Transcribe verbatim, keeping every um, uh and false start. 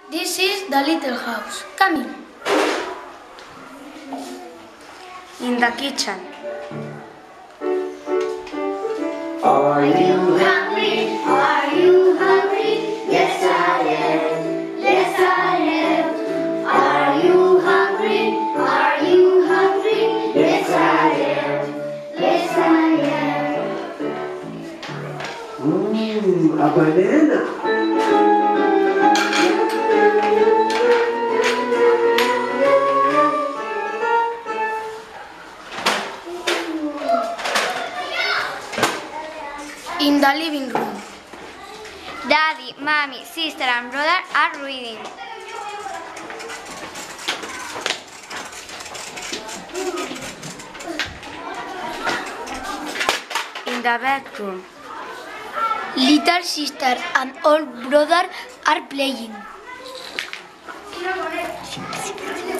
This is the little house. Come in. In the kitchen. Are you hungry? Are you hungry? Yes, I am. Yes, I am. Are you hungry? Are you hungry? Yes, I am. Yes, I am. Mmm, a banana. In the living room. Daddy, mommy, sister and brother are reading. In the bedroom. Little sister and old brother are playing.